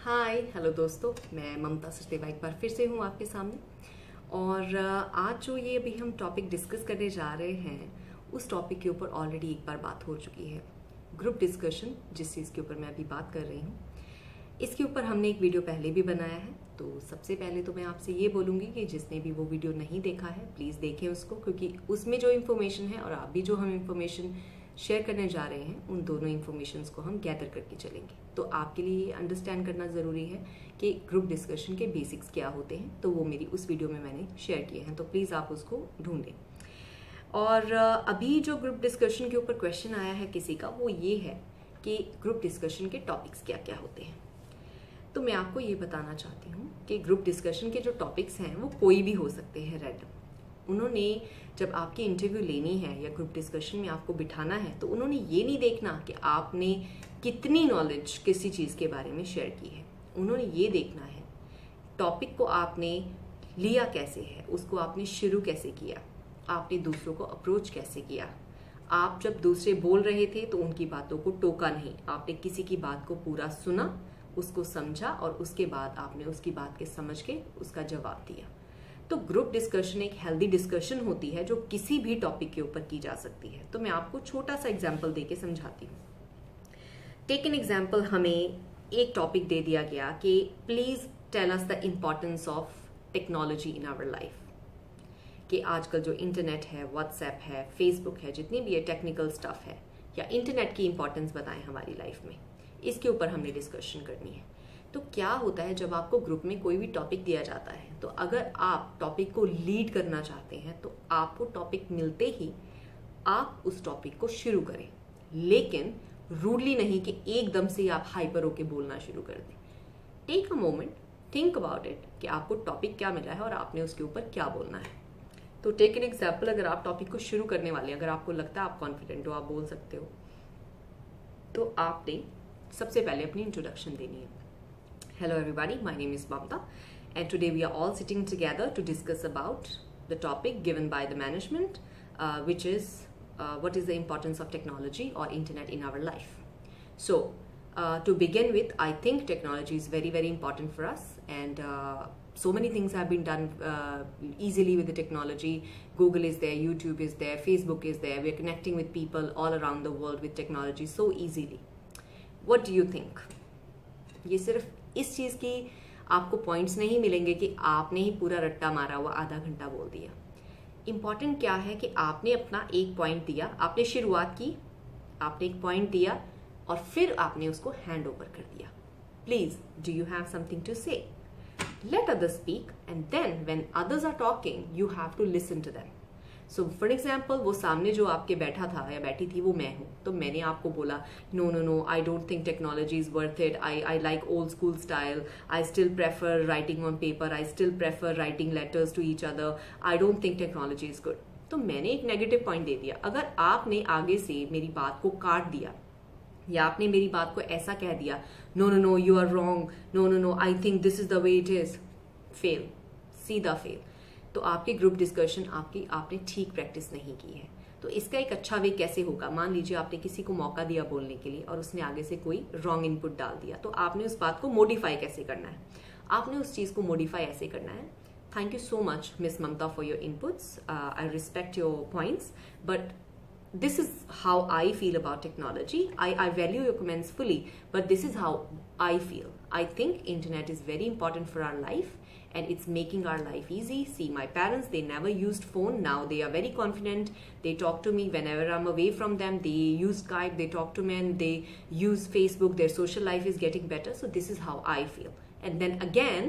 Hi hello दोस्तों, मैं ममता सचदेवा एक बार फिर से हूँ आपके सामने। और आज जो ये अभी हम टॉपिक डिस्कस करने जा रहे हैं उस टॉपिक के ऊपर ऑलरेडी एक बार बात हो चुकी है। ग्रुप डिस्कशन, जिस चीज़ के ऊपर मैं अभी बात कर रही हूँ, इसके ऊपर हमने एक वीडियो पहले भी बनाया है। तो सबसे पहले तो मैं आपसे ये बोलूँगी कि जिसने भी वो वीडियो नहीं देखा है प्लीज़ देखें उसको, क्योंकि उसमें जो इन्फॉर्मेशन है और अभी जो हम इन्फॉर्मेशन शेयर करने जा रहे हैं उन दोनों इन्फॉर्मेशंस को हम गैदर करके चलेंगे। तो आपके लिए ये अंडरस्टैंड करना ज़रूरी है कि ग्रुप डिस्कशन के बेसिक्स क्या होते हैं, तो वो मेरी उस वीडियो में मैंने शेयर किए हैं, तो प्लीज़ आप उसको ढूंढें। और अभी जो ग्रुप डिस्कशन के ऊपर क्वेश्चन आया है किसी का, वो ये है कि ग्रुप डिस्कशन के टॉपिक्स क्या क्या होते हैं। तो मैं आपको ये बताना चाहती हूँ कि ग्रुप डिस्कशन के जो टॉपिक्स हैं वो कोई भी हो सकते हैं रैंडम। उन्होंने जब आपकी इंटरव्यू लेनी है या ग्रुप डिस्कशन में आपको बिठाना है तो उन्होंने ये नहीं देखना कि आपने कितनी नॉलेज किसी चीज़ के बारे में शेयर की है। उन्होंने ये देखना है टॉपिक को आपने लिया कैसे है, उसको आपने शुरू कैसे किया, आपने दूसरों को अप्रोच कैसे किया। आप जब दूसरे बोल रहे थे तो उनकी बातों को टोका नहीं, आपने किसी की बात को पूरा सुना, उसको समझा और उसके बाद आपने उसकी बात के समझ के उसका जवाब दिया। तो ग्रुप डिस्कशन एक हेल्दी डिस्कशन होती है जो किसी भी टॉपिक के ऊपर की जा सकती है। तो मैं आपको छोटा सा एग्जांपल देके समझाती हूँ। टेक एन एग्जांपल, हमें एक टॉपिक दे दिया गया कि please tell us the importance of technology in our life. कि आजकल जो इंटरनेट है, व्हाट्सएप है, फेसबुक है, जितनी भी ये टेक्निकल स्टफ है, या इंटरनेट की इंपॉर्टेंस बताएं हमारी लाइफ में, इसके ऊपर हमने डिस्कशन करनी है। तो क्या होता है जब आपको ग्रुप में कोई भी टॉपिक दिया जाता है, तो अगर आप टॉपिक को लीड करना चाहते हैं तो आपको टॉपिक मिलते ही आप उस टॉपिक को शुरू करें, लेकिन रूडली नहीं कि एकदम से आप हाइपर होके बोलना शुरू कर दें। Take a moment, think about it कि आपको टॉपिक क्या मिला है और आपने उसके ऊपर क्या बोलना है। तो टेक एन एग्जाम्पल, अगर आप टॉपिक को शुरू करने वाले हैं, अगर आपको लगता है आप कॉन्फिडेंट हो, आप बोल सकते हो, तो आपने सबसे पहले अपनी इंट्रोडक्शन देनी है। Hello everybody, my name is Mamta and today we are all sitting together to discuss about the topic given by the management, which is what is the importance of technology or internet in our life. So to begin with, I think technology is very important for us, and so many things have been done easily with the technology. Google is there, YouTube is there, Facebook is there. We are connecting with people all around the world with technology so easily. What do you think? ये सिर्फ इस चीज़ की आपको points नहीं मिलेंगे कि आपने ही पूरा रट्टा मारा हुआ आधा घंटा बोल दिया। इम्पॉर्टेंट क्या है कि आपने अपना एक पॉइंट दिया, आपने शुरुआत की, आपने एक पॉइंट दिया और फिर आपने उसको हैंड ओवर कर दिया। Please, do you have something to say? Let others speak and then when others are talking you have to listen to them. So for example, वो सामने जो आपके बैठा था या बैठी थी वो मैं हूँ, तो मैंने आपको बोला no I don't think technology is worth it, I like old school style, I still prefer writing on paper, I still prefer writing letters to each other, I don't think technology is good. तो मैंने एक negative point दे दिया। अगर आपने आगे से मेरी बात को काट दिया या आपने मेरी बात को ऐसा कह दिया, no you are wrong, no I think this is the way it is, fail, सीधा फेल। तो आपकी ग्रुप डिस्कशन आपने ठीक प्रैक्टिस नहीं की है। तो इसका एक अच्छा वे कैसे होगा? मान लीजिए आपने किसी को मौका दिया बोलने के लिए और उसने आगे से कोई रॉन्ग इनपुट डाल दिया, तो आपने उस बात को मॉडिफाई कैसे करना है? आपने उस चीज को मॉडिफाई ऐसे करना है, thank you so much miss Mamta for your inputs, I respect your points, but this is how I feel about technology. I value your comments fully, but this is how I feel. I think internet is very important for our life and it's making our life easy. See, my parents, they never used phone. Now they are very confident. They talk to me whenever I'm away from them. They use Skype, they talk to me, and they use Facebook. Their social life is getting better. So this is how I feel. And then again,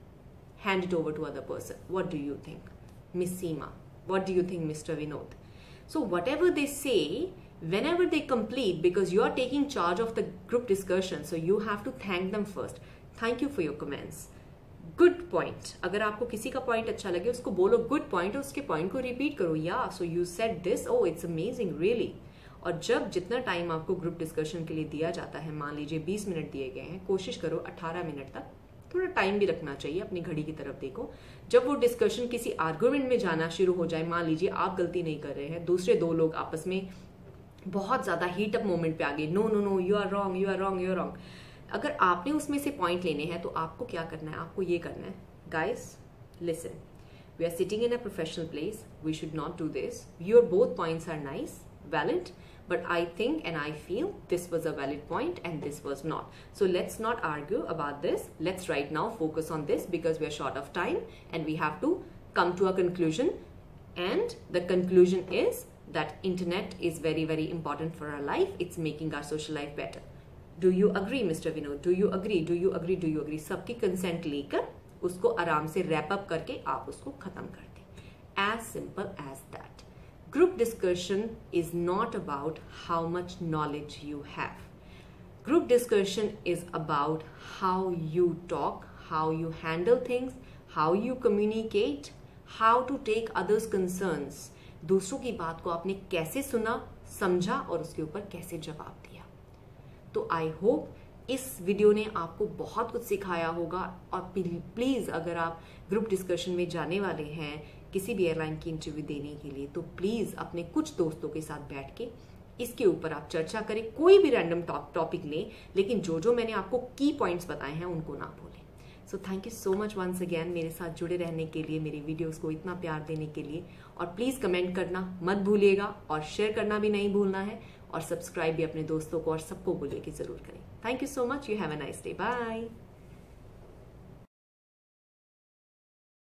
hand it over to other person. What do you think, Miss Seema? What do you think, Mr. Vinod? So whatever they say, whenever they complete, because you are taking charge of the group discussion, so you have to thank them first. Thank you for your comments. Good point. अगर आपको किसी का point अच्छा लगे उसको बोलो good point और उसके पॉइंट को रिपीट करो, या so you said this, oh it's amazing really. और जब जितना टाइम आपको ग्रुप डिस्कशन के लिए दिया जाता है, मान लीजिए 20 मिनट दिए गए हैं, कोशिश करो 18 मिनट तक, थोड़ा टाइम भी रखना चाहिए, अपनी घड़ी की तरफ देखो। जब वो डिस्कशन किसी आर्गुमेंट में जाना शुरू हो जाए, मान लीजिए आप गलती नहीं कर रहे हैं, दूसरे दो लोग आपस में बहुत ज्यादा हीट अप मोमेंट पे आ गए, no you are wrong, you are wrong, you are wrong, अगर आपने उसमें से पॉइंट लेने हैं तो आपको क्या करना है, आपको ये करना है, guys listen, we are sitting in a professional place, we should not do this, your both points are nice, valid, but I think and I feel this was a valid point and this was not. So let's not argue about this. Let's right now focus on this because we are short of time and we have to come to a conclusion. And the conclusion is that internet is very, very important for our life. It's making our social life better. Do you agree, Mr. Vinod? Do you agree? Do you agree? Do you agree? सबकी consent लेकर उसको आराम से wrap up करके आप उसको खत्म कर दें. As simple as that. Group discussion is not about how much knowledge you have. Group discussion is about how you talk, how you handle things, how you communicate, how to take others' concerns. दूसरों की बात को आपने कैसे सुना, समझा और उसके ऊपर कैसे जवाब दिया. तो आई होप इस वीडियो ने आपको बहुत कुछ सिखाया होगा. और प्लीज अगर आप ग्रुप डिस्कशन में जाने वाले हैं किसी भी एयरलाइन की इंटरव्यू देने के लिए, तो प्लीज अपने कुछ दोस्तों के साथ बैठ के इसके ऊपर आप चर्चा करें. कोई भी रैंडम टॉपिक लें, लेकिन जो मैंने आपको की पॉइंट्स बताए हैं उनको ना भूलें. So thank you so much once again मेरे साथ जुड़े रहने के लिए, मेरी वीडियोस को इतना प्यार देने के लिए. और प्लीज कमेंट करना मत भूलिएगा और शेयर करना भी नहीं भूलना है. और सब्सक्राइब भी अपने दोस्तों को और सबको बोलिए कि जरूर करें. Thank you so much. You have a nice day. Bye.